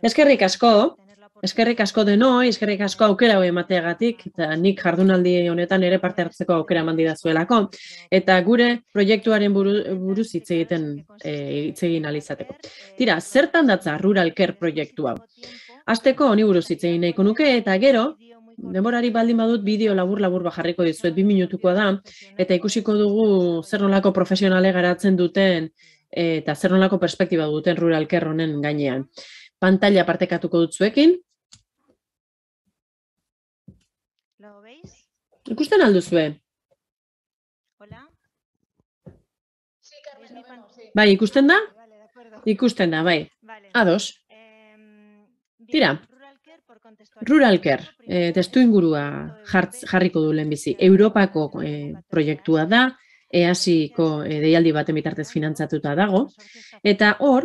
Eskerrik asko denoi, eskerrik asko aukera hau emateagatik, eta nik jardunaldi honetan ere parte hartzeko aukera eman didazuelako, eta gure proiektuaren buruz hitz egin ahal izateko. Tira, zertan datza Rural Care proiektu hau? Hasteko honi buruz hitz egin nahiko nuke, eta gero, denborari baldin badut bideo labur jarriko dizuet, 2 minutukoa da, eta ikusiko dugu zer nolako profesionale garatzen duten, eta zer nolako perspektiba duten Rural Care honen gainean. Pantalla partekatuko dut zuekin. Ikusten alduzue? Bai, ikusten da? Ikusten da, bai. Ados. Tira, Rural Care, testu ingurua jarriko du lehenbizi. Europako proiektua da, EASIko deialdi baten bitartez finantzatuta dago, eta hor,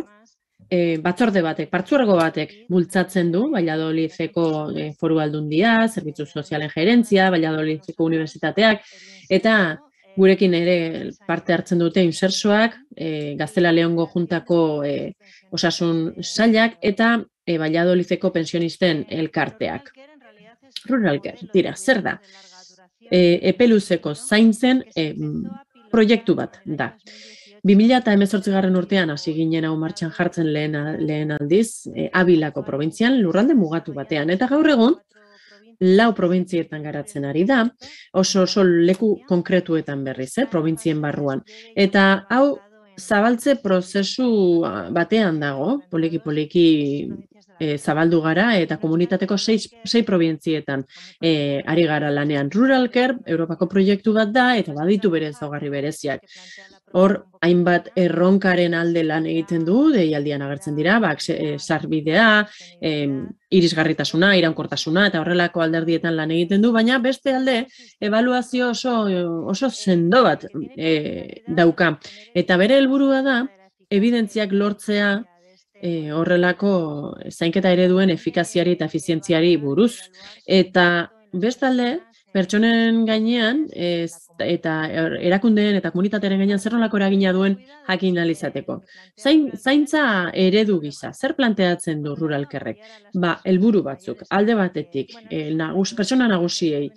partzuergo batek bultzatzen du, Valladolideko Foru Aldundia, Zerbitzu Sozialen Gerentzia, Valladolideko Unibertsitateak, eta gurekin ere parte hartzen dute Insersoak, Gaztela Leongo Juntako osasun sailak, eta Valladolideko pensionisten elkarteak. Rural Care, tira, zer da? Epeluzeko zaintzen proiektu bat da. 2018 urtean hasi ginen hau martxan jartzen lehen aldiz, Abilako probintzian, lurralde mugatu batean. Eta gaur egun, 4 probintzietan garatzen ari da, oso leku konkretuetan berriz, probintzien barruan. Eta hau zabaltze prozesu batean dago, poliki zabaldu gara, eta komunitateko 6 probintzietan ari gara lanean. Rural Care, Europako proiektu bat da, eta baditu bere ezaugarri bereziak. Hor, hainbat erronkaren alde lan egiten du, deialdian agertzen dira, sarbidea, irisgarritasuna, iraunkortasuna, eta horrelako alderdietan lan egiten du, baina beste alde, ebaluazio oso sendo bat dauka. Eta bere helburua da, ebidentziak lortzea horrelako zainketa ereduen efikaziari eta efizientziari buruz. Eta bestalde, pertsonen gainean eta erakundeen eta komunitatearen gainean zer nolako eragina duen jakin ahal izateko. Zaintza eredu gisa, zer planteatzen du Rural Carek? Helburu batzuk, alde batetik, pertsona nagusiei,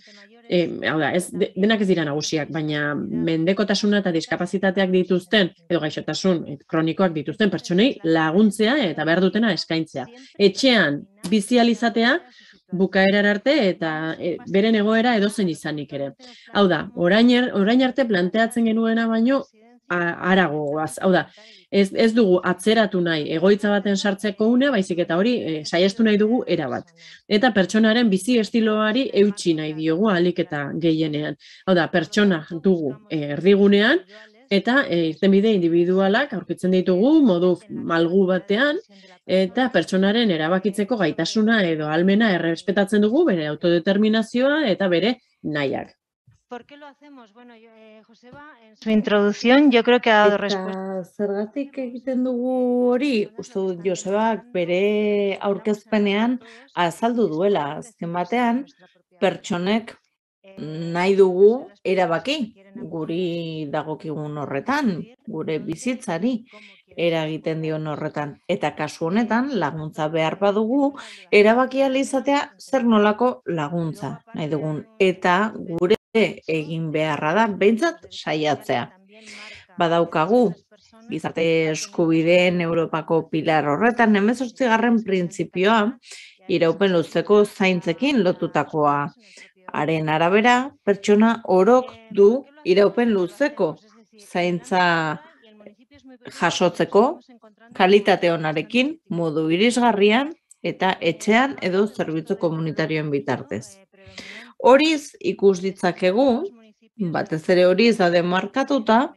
denak ez dira nagusiak, baina mendekotasuna eta diskapazitateak dituzten, edo gaixotasun kronikoak dituzten pertsonei laguntzea eta behar dutena eskaintzea. Etxean bizializatea, bukaerar arte eta beren egoera edozein izanik ere. Hau da, orain arte planteatzen genuena baino haragoaz. Hau da, ez dugu atzeratu nahi egoitza baten sartzeko unea, baizik eta hori saiestu nahi dugu erabat. Eta pertsonaren bizi estiloari eutsi nahi diogu ahalik eta gehienean. Hau da, pertsona dugu erdigunean, eta irtenbide individualak aurkitzen ditugu modu malgu batean, eta pertsonaren erabakitzeko gaitasuna edo ahalmena errespetatzen dugu bere autodeterminazioa eta bere nahiak. ¿Por qué lo hacemos? Bueno, Joseba, en su introducción, yo creo que ha dado respuesta. Zergatik egiten dugu hori, uste dut Josebak bere aurkezpenean azaldu duela, azken batean, pertsonek nahi dugu erabaki, guri dagokigun horretan, gure bizitzari eragiten dion horretan. Eta kasu honetan, laguntza behar badugu, erabaki ahal izatea zer nolako laguntza nahi dugun. Eta gure egin beharra da, behintzat saiatzea. Badaukagu, gizarte eskubideen Europako pilar horretan, 18. printzipioa, iraupen luzeko zaintzekin lotutakoa. Haren arabera, pertsona orok du iraupen luzeko zaintza jasotzeko, kalitate onarekin, modu irisgarrian eta etxean edo zerbitzu komunitarioen bitartez. Horiz ikus ditzakegu, batez ere horiz da demarkatuta,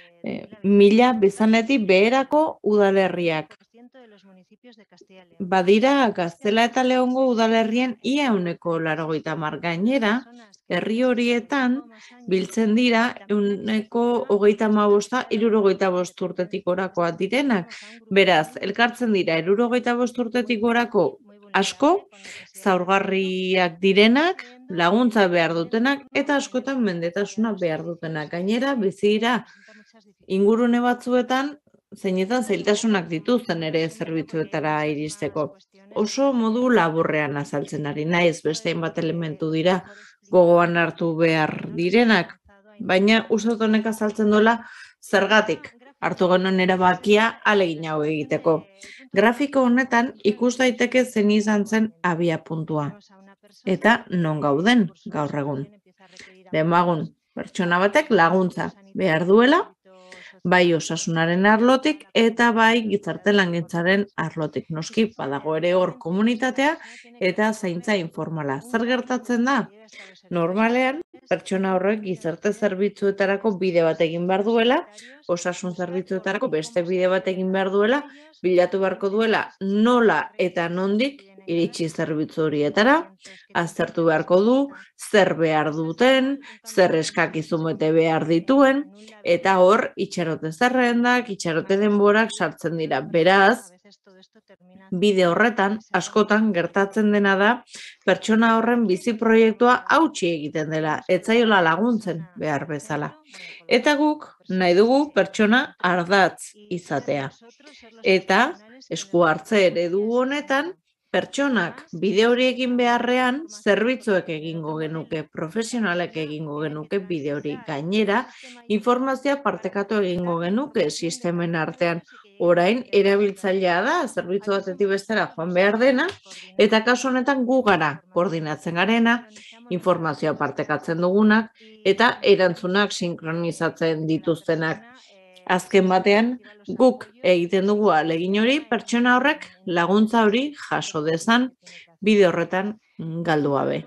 1000 bizanetik beherako udalerriak. Badira, Gaztela eta Leongo udalerrien ia 90% gainera, herri horietan biltzen dira 135 65 urtetik gorakoak direnak. Beraz, elkartzen dira 65 urtetik gorako asko, zaurgarriak direnak, laguntza behar dutenak eta askotan mendetasuna behar dutenak. Gainera, bizi dira ingurune batzuetan zeinetan zailtasunak dituzten ere zerbitzuetara iristeko. Oso modu laburrean azaltzen ari naiz, beste hainbat elementu dira gogoan hartu behar direnak, baina uste dut honek azaltzen duela zergatik hartu genuen erabakia ahalegin hau egiteko. Grafiko honetan ikus daiteke zein izan zen abiapuntua eta non gauden gaur egun. Demagun, pertsona batek laguntza behar duela, bai osasunaren arlotik eta bai gizarte langintzaren arlotik. Noski badago ere hor komunitatea eta zaintza informala. Zer gertatzen da? Normalean, pertsona horrek gizarte zerbitzuetarako bide bat egin behar duela, osasun zerbitzuetarako beste bide bat egin behar duela, bilatu beharko duela nola eta nondik iritsi zerbitzu horietara, aztertu beharko du, zer behar duten, zer eskakizun bete behar dituen, eta hor itxarote zerrendak, itxarote denborak sartzen dira. Beraz, bide horretan, askotan gertatzen dena da, pertsona horren bizi proiektua hautsi egiten dela, ez zaiola laguntzen behar bezala. Eta guk nahi dugu pertsona ardatz izatea. Eta esku hartze eredu honetan, pertsonak bide hori egin beharrean, zerbitzuek egingo genuke, profesionalek egingo genuke bide hori. Gainera, informazioa partekatu egingo genuke sistemen artean. Orain, erabiltzailea da, zerbitzu batetik bestera joan behar dena, eta kasu honetan gu gara koordinatzen garena, informazioa partekatzen dugunak, eta erantzunak sinkronizatzen dituztenak. Azken batean, guk egiten dugu ahalegin hori, pertsona horrek laguntza hori jaso dezan bide horretan galdu gabe.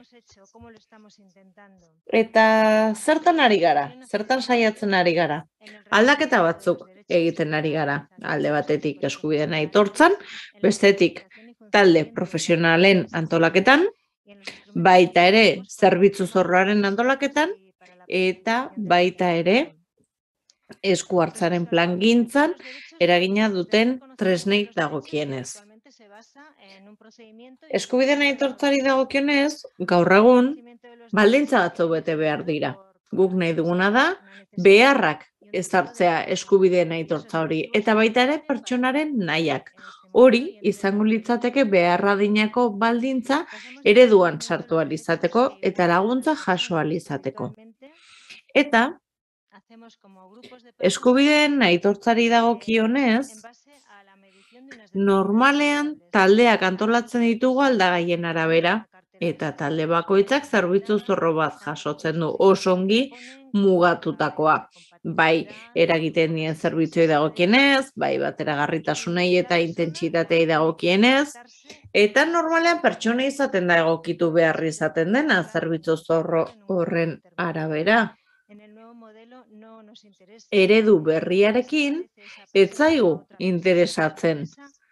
Eta zertan ari gara? Zertan saiatzen ari gara? Aldaketa batzuk egiten ari gara. Alde batetik eskubideen aitortzan, bestetik talde profesionalen antolaketan, baita ere zerbitzu zorroaren antolaketan, eta baita ere esku hartzaren plangintzan eragina duten tresnei dagokienez. Eskubideen aitortzari dagokionez, gaur egun, baldintza batzu bete behar dira. Guk nahi duguna da, beharrak ezartzea eskubideen aitortza hori, eta baita ere pertsonaren nahiak. Hori izango litzateke beharra dinako baldintza ereduan sartu ahal izateko eta laguntza jaso ahal izateko. Eta eskubideen aitortzari dagokionez, normalean taldeak antolatzen ditugu aldagaien arabera, eta talde bakoitzak zerbitzu zorro bat jasotzen du osongi mugatutakoa. Bai eragiten dien zerbitzuei dagokienez, bai bateragarritasunei eta intentsitatei dagokienez, eta normalean pertsona izaten da egokitu behar izaten dena zerbitzu zorro horren arabera. Eredu berriarekin ez zaigu interesatzen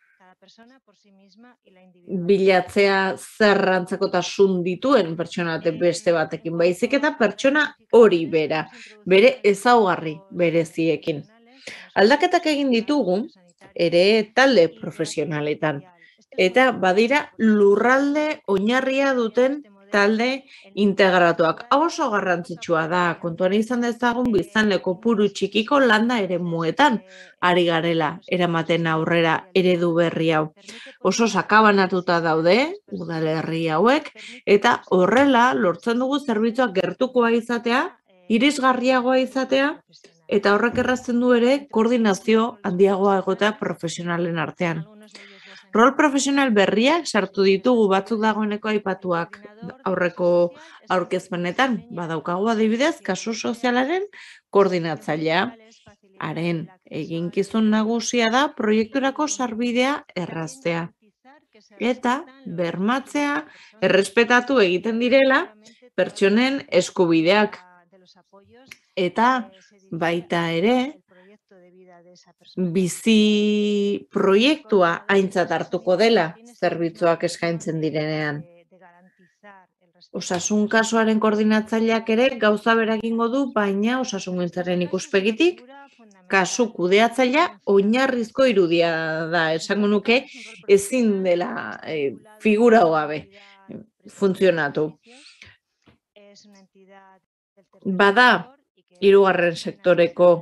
bilatzea zerrantzakotasun dituen pertsona beste batekin, baizik eta pertsona hori bera, bere ezaugarri bereziekin. Aldaketak egin ditugu ere talde profesionaletan, eta badira lurralde oinarria duten talde integratuak. Hau oso garrantzitsua da, kontuan izan dezagun biztanle kopuru txikiko landa eremuetan ari garela eramaten aurrera eredu berri hau. Oso sakabanatuta daude udalerri hauek eta horrela lortzen dugu zerbitzuak gertukoa izatea, irisgarriagoa izatea eta horrek errazten du ere koordinazio handiagoa egotea profesionalen artean. Rol profesional berriak sartu ditugu batzuk dagoeneko aipatuak aurreko aurkezpenetan. Badaukagu adibidez, kasu sozialaren koordinatzailea. Haren eginkizun nagusia da proiekturako sarbidea erraztea. Eta bermatzea errespetatu egiten direla pertsonen eskubideak. Eta baita ere, bizi proiektua aintzat hartuko dela zerbitzuak eskaintzen direnean. Osasun kasuaren koordinatzaileak ere gauza bera egingo du, baina osasungintzaren ikuspegitik kasu kudeatzailea oinarrizko irudia da, esango nuke ezin dela figura gabe funtzionatu. Bada hirugarren sektoreko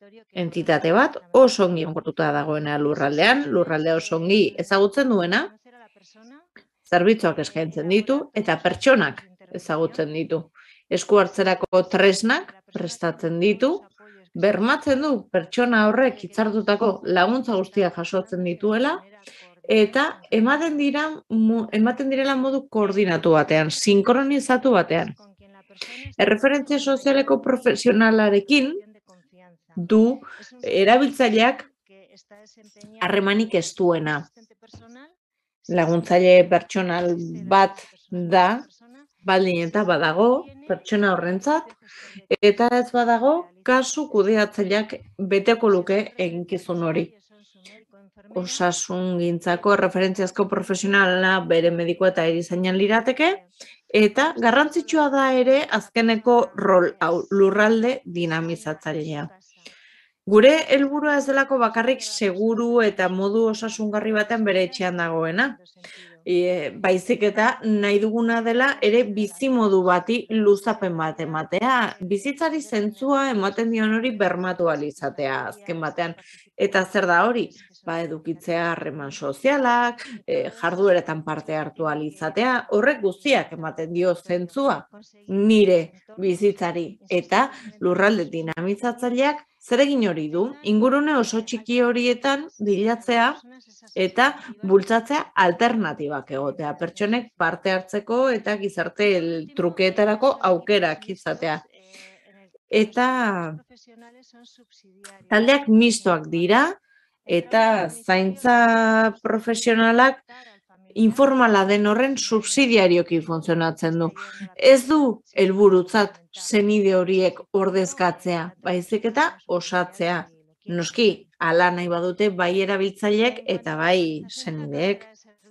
entitate bat oso ongi onkortuta dagoena lurraldean, lurraldea oso ongi ezagutzen duena, zerbitzuak eskaintzen ditu eta pertsonak ezagutzen ditu. Esku hartzerako tresnak prestatzen ditu, bermatzen du pertsona horrek hitzartutako laguntza guztiak jasotzen dituela, eta ematen direla modu koordinatu batean, sinkronizatu batean. Erreferentzia sozialeko profesionalarekin du erabiltzaileak harremanik ez duena. Laguntzaile pertsonal bat da, baldin eta badago pertsona horrentzat, eta ez badago kasu kudeatzaileak beteko luke eginkizun hori. Osasungintzako erreferentziazko profesionala bere medikoa eta erizainan lirateke, eta garrantzitsua da ere azkeneko rol hau, lurralde dinamizatzailea. Gure helburua ez delako bakarrik seguru eta modu osasungarri batean bere etxean dagoena. Baizik eta nahi duguna dela ere bizimodu bati luzapen bat ematea. Bizitzari zentzua ematen dion hori bermatu ahal izatea azken batean. Eta zer da hori? Edukitzea harreman sozialak, jardueretan parte hartu ahal izatea, horrek guztiak ematen dio zentzua nire bizitzari eta lurralde dinamizatzaileak zer egin hori du, ingurune oso txiki horietan bilatzea eta bultzatzea alternatibak egotea, pertsonek parte hartzeko eta gizarte trukeetarako aukerak izatea. Eta taldeak mistoak dira, eta zaintza profesionalak informala den horren subsidiarioki funtzionatzen du. Ez du helburutzat senide horiek ordezkatzea, baizik eta osatzea. Noski, hala nahi badute bai erabiltzaileek eta bai senideek.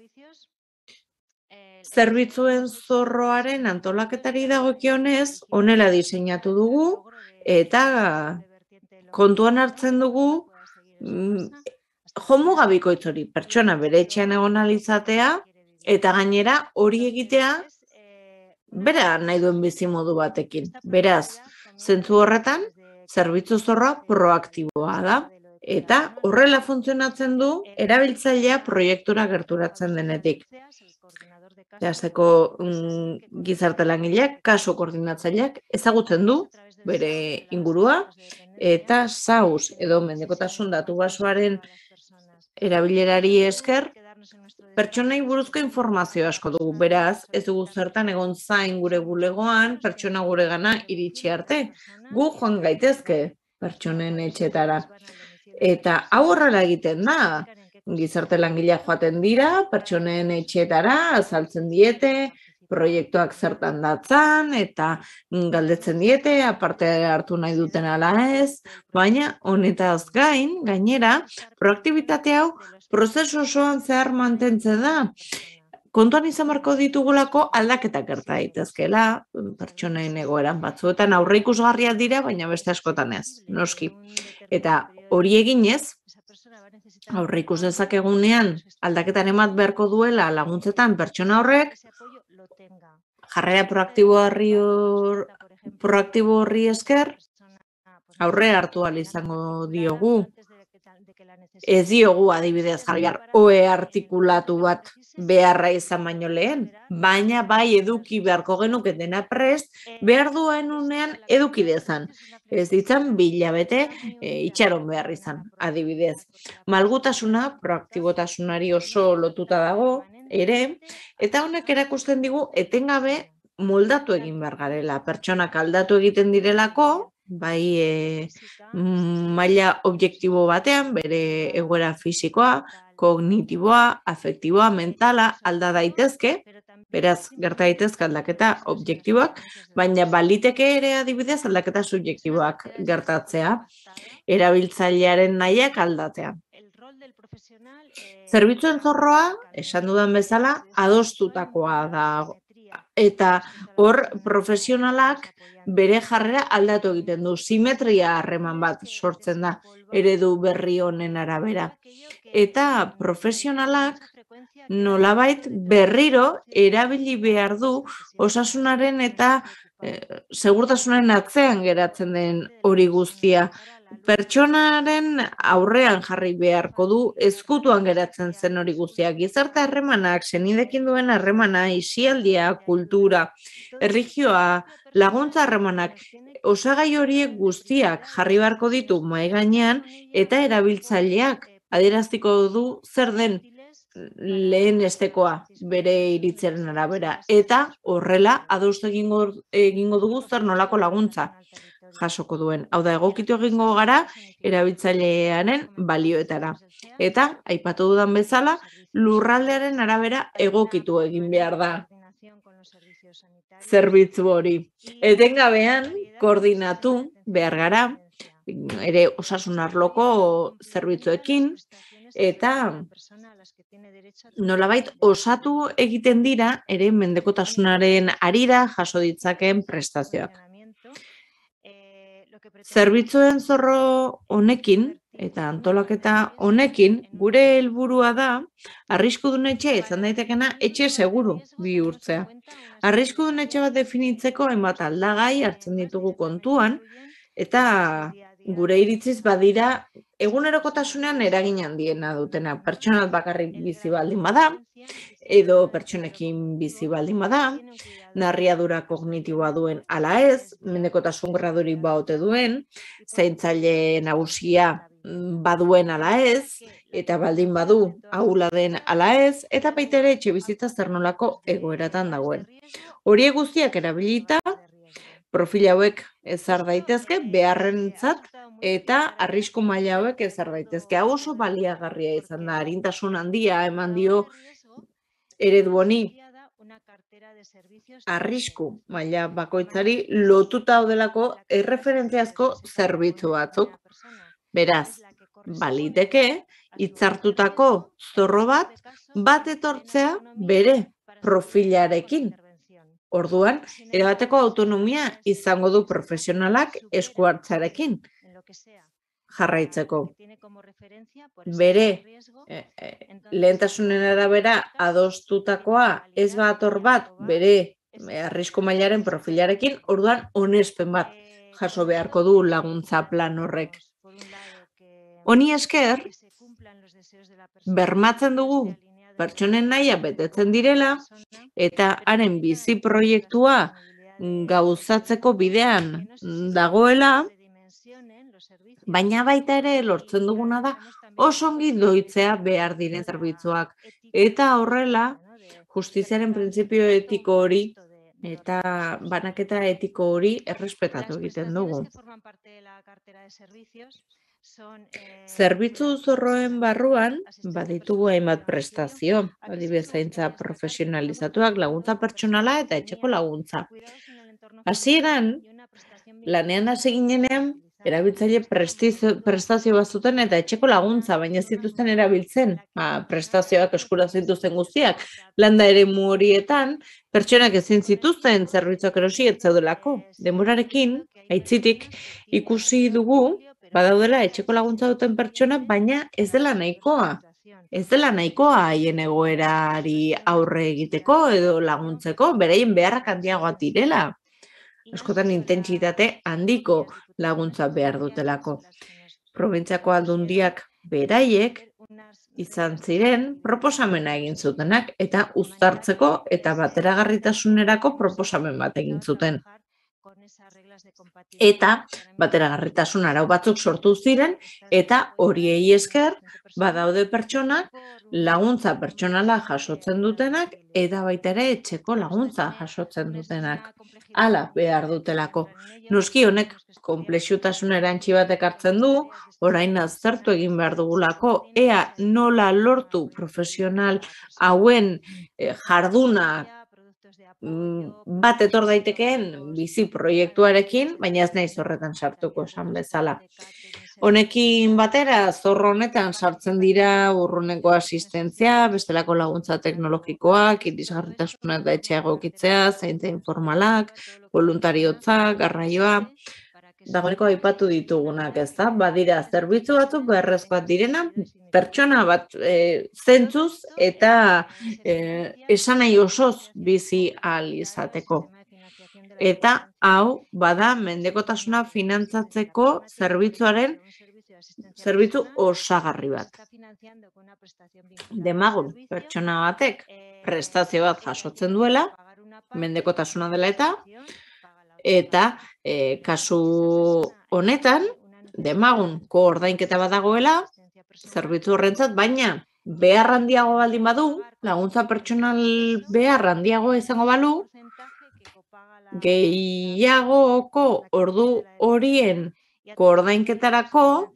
Zerbitzuen zorroaren antolaketari dagokionez, honela diseinatu dugu eta kontuan hartzen dugu jomuga bikoitz hori, pertsona bere etxean egon ahal izatea eta gainera hori egitea bera nahi duen bizimodu batekin. Beraz, zentzu horretan, zerbitzu zorroa proaktiboa da eta horrela funtzionatzen du erabiltzailea proiektura gerturatzen denetik. Jaseko gizarte langileak, kasu koordinatzaileak ezagutzen du bere ingurua eta SAUS edo mendekotasun datu basoaren erabilerari esker pertsonei buruzko informazio asko dugu. Beraz, ez dugu zertan egon zain gure bulegoan pertsona guregana iritsi arte. Gu joan gaitezke pertsonen etxetara. Eta hau horrela egiten da. Gizarte langileak joaten dira, pertsonen etxetara, azaltzen diete, proiektuak zertan datzan, eta galdetzen diete, aparte hartu nahi duten ala ez, baina honetaz gain, gainera, proaktibitate hau prozesu osoan zehar mantentzen da. Kontuan izan beharko ditugulako aldaketak gerta daitezkeela, pertsonen egoeran batzuetan aurreikusgarriak dira, baina beste askotan ez, noski. Eta hori eginez, aurreikus dezakegunean aldaketan emat beharko duela laguntzetan pertsona horrek, jarrera proaktibo horri esker, aurre hartu ahal izango diogu. Ez diogu adibidez jarri OE artikulatu bat beharra izan baino lehen, baina bai eduki beharko genuke dena prest, behar duen unean eduki dezan. Ez ditzan bilabete itxaron behar izan, adibidez. Malgutasuna, proaktibotasunari oso lotuta dago, ere, eta honek erakusten digu etengabe moldatu egin behar garela. Pertsonak aldatu egiten direlako, bai maila objektibo batean, bere egoera fisikoa, kognitiboa, afektiboa, mentala, alda daitezke, beraz, gerta daitezke aldaketa objektiboak, baina baliteke ere adibidez aldaketa subjektiboak gertatzea, erabiltzailearen nahiak aldatzea. Zerbitzuen zorroa, esan dudan bezala, adostutakoa da. Eta hor profesionalak bere jarrera aldatu egiten du. Simetria harreman bat sortzen da eredu berri honen arabera. Eta profesionalak nolabait berriro erabili behar du osasunaren eta segurtasunaren atzean geratzen den hori guztia. Pertsonaren aurrean jarri beharko du, ezkutuan geratzen zen hori guztia. Gizarte harremanak, senidekin duen harremana, isialdia, kultura, erlijioa, laguntza harremanak, osagai horiek guztiak jarri beharko ditu mahai gainean eta erabiltzaileak adieraztiko du zer den lehen estekoa bere iritzaren arabera. Eta horrela adostu egingo dugu zer nolako laguntza jasoko duen. Hau da, egokitu egingo gara erabiltzailearen balioetara. Eta, aipatu dudan bezala, lurraldearen arabera egokitu egin behar da zerbitzu hori. Etengabean koordinatu behar gara, ere osasun arloko zerbitzuekin, eta nolabait osatu egiten dira ere mendekotasunaren harira jaso ditzakeen prestazioak. Zerbitzuen zorro honekin eta antolaketa honekin gure helburua da arriskudun etxea izan daitekena etxe seguru bihurtzea. Arriskudun etxe bat definitzeko hainbat aldagai hartzen ditugu kontuan eta gure iritziz badira egunerokotasunean eragin handiena dutena. Pertsonat bakarrik bizi baldin bada, edo pertsonekin bizi baldin bada, narriadura kognitiboa duen ala ez, mendekotasun gradurik baote duen, zaintzaile nagusia baduen ala ez, eta baldin badu ahula den ala ez, eta baita ere etxe bizitza zer nolako egoeratan dagoen. Horiek guztiak erabilita, profil hauek ezar daitezke beharrentzat eta arrisku maila hauek ezar daitezke. Hau oso baliagarria izan da, arintasun handia eman dio eredu honi arrisku maila bakoitzari lotuta daudelako erreferentziazko zerbitzu batzuk. Beraz, baliteke hitzartutako zorro bat etortzea bere profilarekin. Orduan, erabateko autonomia izango du profesionalak esku hartzarekin jarraitzeko. Bere lehentasunen arabera adostutakoa ez bator bat bere arrisku mailaren profilarekin, orduan onespen bat jaso beharko du laguntza plan horrek. Honi esker, bermatzen dugu pertsonen nahia betetzen direla eta haren bizi proiektua gauzatzeko bidean dagoela, baina baita ere lortzen duguna da oso ongi doitzea behar diren zerbitzuak. Eta horrela, justiziaren printzipio etiko hori eta banaketa etiko hori errespetatu egiten dugu. Zerbitzu zorroen barruan baditugu hainbat prestazio, adibidez zaintza profesionalizatuak, laguntza pertsonala eta etxeko laguntza. Hasieran, lanean hasi ginenean, erabiltzaile prestazio bat zuten eta etxeko laguntza, baina ez dituzten erabiltzen, prestazioak eskura zituzten guztiak. Landa eremu horietan, pertsonak ezin zituzten zerbitzuak erosi ez zeudelako. Denborarekin, aitzitik, ikusi dugu, badaudela etxeko laguntza duten pertsona, baina ez dela nahikoa. Ez dela nahikoa haien egoerari aurre egiteko edo laguntzeko, beraien beharrak handiagoak direla. Askotan intentsitate handiko laguntza behar dutelako. Probintziako aldundiak beraiek izan ziren proposamena egin zutenak eta uztartzeko eta bateragarritasunerako proposamen bat egin zuten. Eta bateragarritasun arau batzuk sortu ziren eta horiei esker badaude pertsonak laguntza pertsonala jasotzen dutenak eta baita ere etxeko laguntza jasotzen dutenak. Hala behar dutelako. Noski honek konplexutasun erantsi bat ekartzen du, orain aztertu egin behar dugulako ea nola lortu profesional hauen jarduna bat etor daitekeen bizi proiektuarekin, baina ez naiz horretan sartuko esan bezala. Honekin batera, zorro honetan sartzen dira urruneko asistentzia, bestelako laguntza teknologikoak, irisgarritasuna eta etxea egokitzea, zaintza informalak, voluntariotza, garraioa, dagoeneko aipatu ditugunak, ez da? Badira zerbitzu batzuk beharrezkoak direna, pertsona bat zentzuz eta esanahi osoz bizi ahal izateko. eta hau bada mendekotasuna finantzatzeko zerbitzu osagarri bat. Demagun, pertsona batek prestazio bat jasotzen duela, mendekotasuna dela eta kasu honetan, demagun koordainketa bat dagoela, zerbitzu horrentzat, baina behar handiago baldin badu, laguntza pertsonal behar handiago izango balu, gehiagoko ordu horien koordainketarako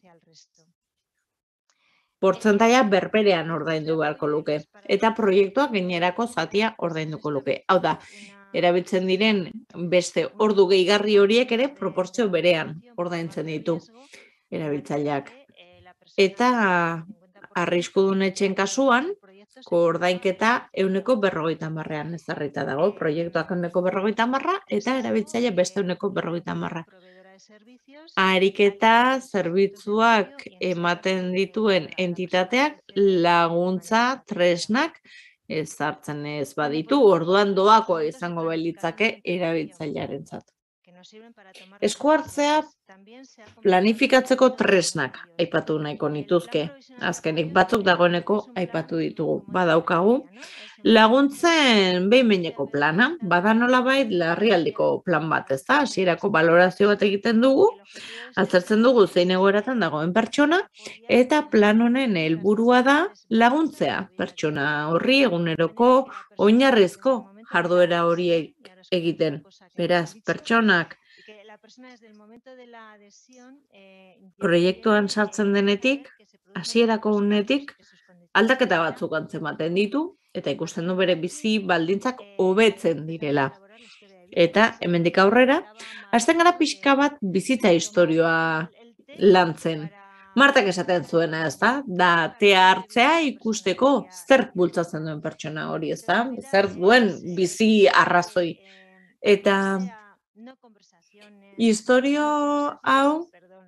portzentaia berberean ordaindu beharko luke. Eta proiektuak gainerako zatia ordainduko luke. Hau da, erabiltzen diren beste ordu gehigarri horiek ere proportzio berean ordaintzen ditu erabiltzaileak. Eta arriskudun etxen kasuan, koordainketa 50%ean ezarrita dago. Proiektuak 50% eta erabiltzaile beste 50%. Ariketa zerbitzuak ematen dituen entitateak laguntza tresnak ezartzen ez baditu, orduan doakoa izango bailitzake erabiltzailearentzat. Esku hartzea planifikatzeko tresnak aipatu nahiko nituzke. Azkenik batzuk dagoeneko aipatu ditugu. Badaukagu laguntzen behin-behineko plana, bada nolabait larrialdiko plan bat, ezta? Hasierako balorazio bat egiten dugu, aztertzen dugu zein egoeratan dagoen pertsona, eta plan honen helburua da laguntzea pertsona horri eguneroko oinarrizko jarduera horiek egiten. Beraz, pertsonak proiektuan sartzen denetik, hasierako unetik, aldaketa batzuk antzematen ditu, eta ikusten du bere bizi baldintzak hobetzen direla. Eta hemendik aurrera, hasten gara pixka bat bizitza istorioa lantzen. Martak esaten zuena, ezta? Da tea hartzea ikusteko zer bultzatzen duen pertsona hori, ezta? Zer duen bizi arrazoi. Eta istorio hau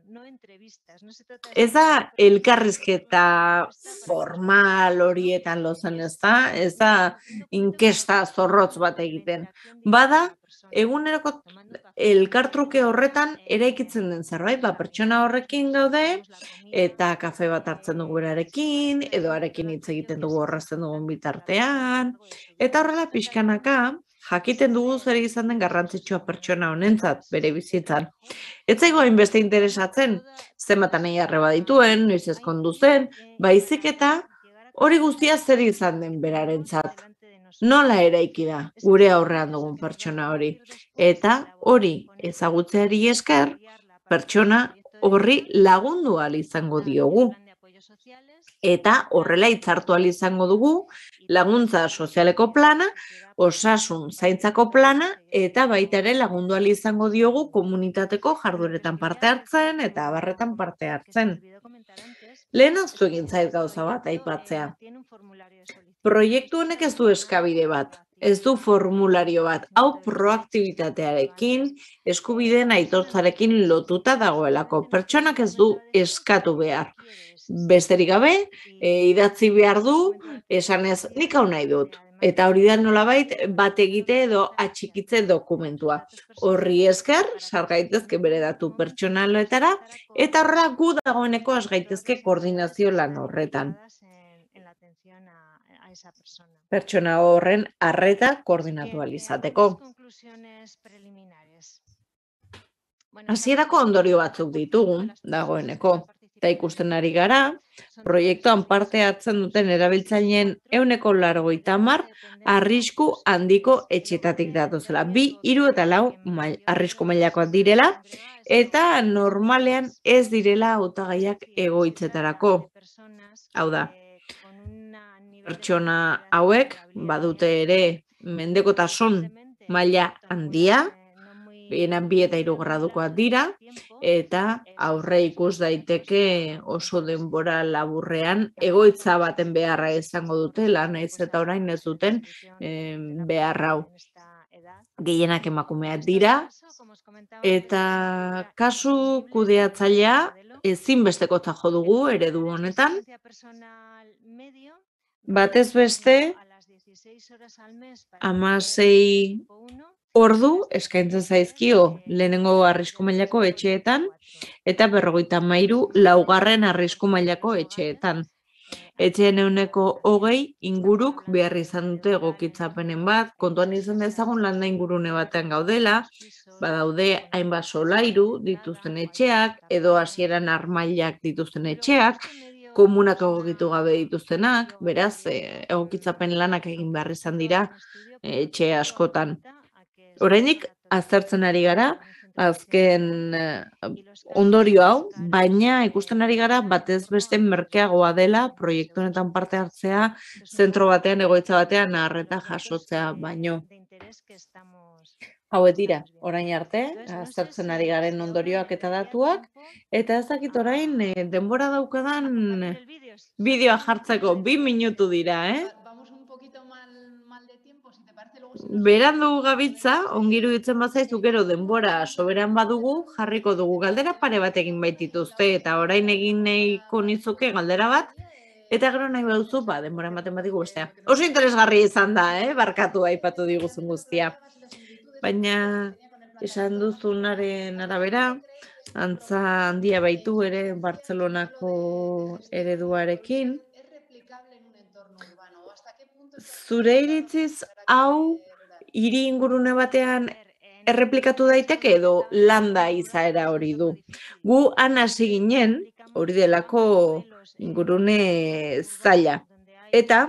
ez da elkarrizketa formal horietan lozen, ezta? Ez da inkesta zorrotz bat egiten. Bada, eguneroko elkartruke horretan eraikitzen den zerbait, pertsona horrekin gaude, eta kafe bat hartzen dugu berarekin, edo arekin hitz egiten dugu horrazten dugun bitartean, eta horrela pixkanaka, jakiten dugu zer izan den garrantzitsua pertsona honentzat bere bizitzan. Ez zaigu hainbeste interesatzen, zenbatan arreba dituen, noiz ezkondu zen, baizik eta hori guztia zer izan den berarentzat. Nola eraiki da gure aurrean dugun pertsona hori. Eta hori ezagutzeari esker, pertsona horri lagundu ahal izango diogu. Eta horrela hitzartu ahal izango dugu laguntza sozialeko plana, osasun zaintzako plana, eta baita ere lagundu ahal izango diogu komunitateko jardueretan parte hartzen eta abarretan parte hartzen. Lehen aztu egin zait gauza bat aipatzea. Proiektu honek ez du eskabide bat, ez du formulario bat, hau proaktibitatearekin, eskubideen aitortzarekin lotuta dagoelako. Pertsonak ez du eskatu behar. Besterik gabe, idatzi behar du, esanez nik hau nahi dut. Eta hori da nolabait bat egite edo atxikitze dokumentua. Horri esker, sar gaitezke bere datu pertsonaletara, eta horrela gu dagoeneko has gaitezke koordinazio lan horretan. Pertsona horren arreta koordinatu ahal izateko. Hasierako ondorio batzuk ditugu dagoeneko. Eta ikusten ari gara, proiektuan parte hartzen duten erabiltzaileen 90% arrisku handiko etxetatik datozela. 2, 3 eta 4 arrisku mailakoak direla, eta normalean ez direla hautagaiak egoitzetarako. Hau da, pertsona hauek badute ere mendekotasun maila handia, Bienan 2 eta 3 gradukoak dira, eta aurre ikus daiteke oso denbora laburrean egoitza baten beharra izango dute, naiz eta orain ez duten behar hau. Gehienak emakumeak dira, eta kasu kudeatzailea ezinbestekotzat jo dugu eredu honetan, batez beste 16 ordu eskaintzen zaizkio lehenengo arrisku mailako etxeetan eta 53 laugarren arrisku mailako etxeetan. Etxeen 20% inguruk behar izan dute egokitzapenen bat, kontuan izan dezagun landa ingurune batean gaudela, badaude hainbat solairu dituzten etxeak, edo hasieran armailak dituzten etxeak, komunak egokitu gabe dituztenak, beraz, egokitzapen lanak egin behar izan dira etxe askotan. Oraindik aztertzen ari gara, azken ondorio hau, baina ikusten ari gara batez beste merkeagoa dela proiektu honetan parte hartzea, zentro batean, egoitza batean, arreta jasotzea baino. Hauek dira, orain arte, aztertzen ari garen ondorioak eta datuak, eta ez dakit orain denbora daukadan bideoa jartzeko 2 minutu dira, Berandu gabitza, ongi iruditzen bazaizu gero denbora soberan badugu, jarriko dugu galdera pare bat egin baitituzte, eta orain egin nahiko nizuke galdera bat, eta gero nahi baduzu, denbora ematen badigu bestea. Oso interesgarri izan da, barkatu aipatu diguzun guztia. Baina, esan duzunaren arabera, antza handia baitu ere Bartzelonako ereduarekin. Zure iritziz, hau hiri ingurune batean erreplikatu daiteke edo landa izaera hori du. Gu han hasi ginen, hori delako ingurune zaila. Eta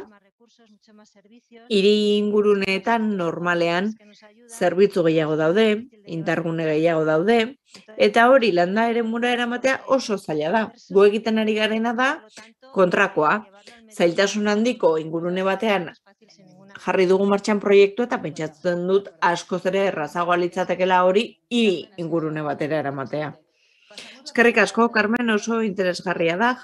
hiri inguruneetan normalean zerbitzu gehiago daude, indargune gehiago daude, eta hori landa eremura eramatea oso zaila da. Gu egiten ari garena da kontrakoa. Zailtasun handiko ingurune batean jarri dugu martxan proiektu eta pentsatzen dut askoz ere errazagoa litzatekeela hori hiri ingurune batera eramatea. Eskerrik asko, Carmen, oso interesgarria da.